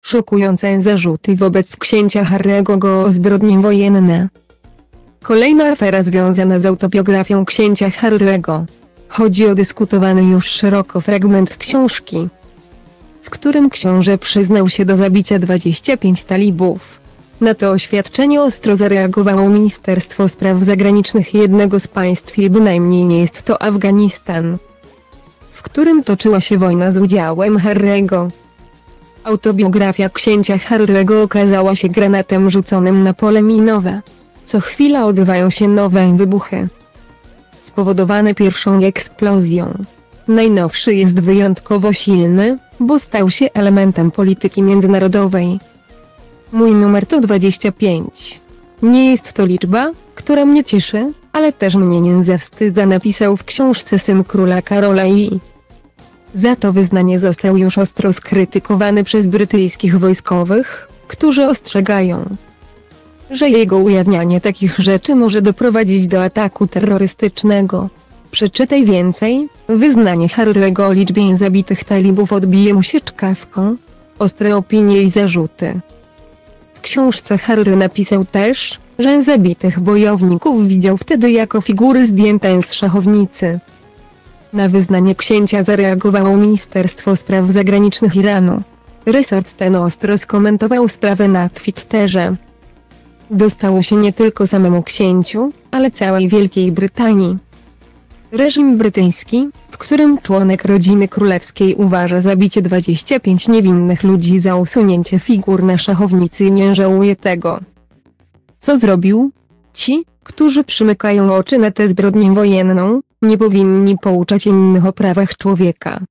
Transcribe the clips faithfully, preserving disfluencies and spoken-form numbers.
Szokujące zarzuty wobec księcia Harry'ego o zbrodnie wojenne. Kolejna afera związana z autobiografią księcia Harry'ego. Chodzi o dyskutowany już szeroko fragment książki, w którym książę przyznał się do zabicia dwudziestu pięciu talibów. Na to oświadczenie ostro zareagowało Ministerstwo Spraw Zagranicznych jednego z państw i bynajmniej nie jest to Afganistan, w którym toczyła się wojna z udziałem Harry'ego. Autobiografia księcia Harry'ego okazała się granatem rzuconym na pole minowe. Co chwila odbywają się nowe wybuchy, spowodowane pierwszą eksplozją. Najnowszy jest wyjątkowo silny, bo stał się elementem polityki międzynarodowej. Mój numer to dwadzieścia pięć. Nie jest to liczba, która mnie cieszy, ale też mnie nie zawstydza, napisał w książce syn króla Karola i za to wyznanie został już ostro skrytykowany przez brytyjskich wojskowych, którzy ostrzegają, że jego ujawnianie takich rzeczy może doprowadzić do ataku terrorystycznego. Przeczytaj więcej. Wyznanie Harry'ego o liczbie zabitych talibów odbije mu się czkawką. Ostre opinie i zarzuty. W książce Harry napisał też, że zabitych bojowników widział wtedy jako figury zdjęte z szachownicy. Na wyznanie księcia zareagowało Ministerstwo Spraw Zagranicznych Iranu. Resort ten ostro skomentował sprawę na Twitterze. Dostało się nie tylko samemu księciu, ale całej Wielkiej Brytanii. Reżim brytyjski, w którym członek rodziny królewskiej uważa zabicie dwudziestu pięciu niewinnych ludzi za usunięcie figur na szachownicy i nie żałuje tego, co zrobił. Ci, którzy przymykają oczy na tę zbrodnię wojenną, nie powinni pouczać innych o prawach człowieka.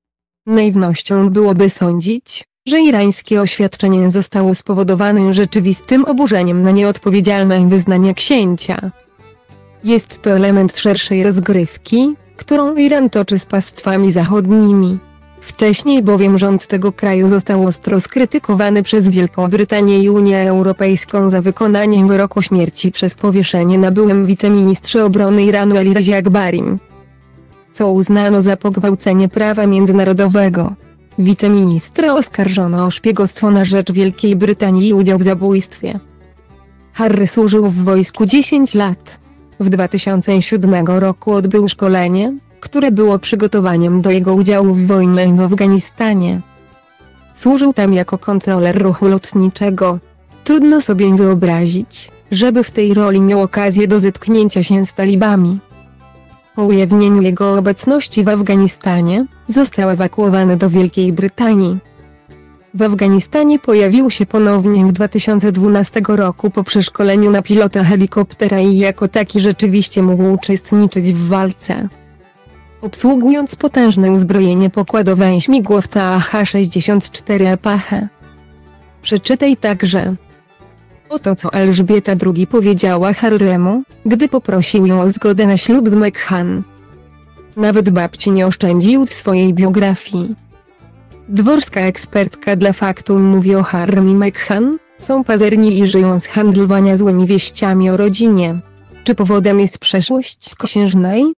Naiwnością byłoby sądzić, że irańskie oświadczenie zostało spowodowane rzeczywistym oburzeniem na nieodpowiedzialne wyznanie księcia. Jest to element szerszej rozgrywki, którą Iran toczy z państwami zachodnimi. Wcześniej bowiem rząd tego kraju został ostro skrytykowany przez Wielką Brytanię i Unię Europejską za wykonanie wyroku śmierci przez powieszenie na byłym wiceministrze obrony Iranu Alirazie Akbarim, co uznano za pogwałcenie prawa międzynarodowego. Wiceministra oskarżono o szpiegostwo na rzecz Wielkiej Brytanii i udział w zabójstwie. Harry służył w wojsku dziesięć lat. W dwa tysiące siódmym roku odbył szkolenie, które było przygotowaniem do jego udziału w wojnie w Afganistanie. Służył tam jako kontroler ruchu lotniczego. Trudno sobie wyobrazić, żeby w tej roli miał okazję do zetknięcia się z talibami. Po ujawnieniu jego obecności w Afganistanie, został ewakuowany do Wielkiej Brytanii. W Afganistanie pojawił się ponownie w dwa tysiące dwunastym roku po przeszkoleniu na pilota helikoptera i jako taki rzeczywiście mógł uczestniczyć w walce, obsługując potężne uzbrojenie pokładowe śmigłowca A H sześćdziesiąt cztery Apache. Przeczytaj także oto, co Elżbieta druga powiedziała Harry'emu, gdy poprosił ją o zgodę na ślub z Meghan. Nawet babci nie oszczędził w swojej biografii. Dworska ekspertka dla Faktu mówi o Harrym i Meghan, są pazerni i żyją z handlowania złymi wieściami o rodzinie. Czy powodem jest przeszłość księżnej?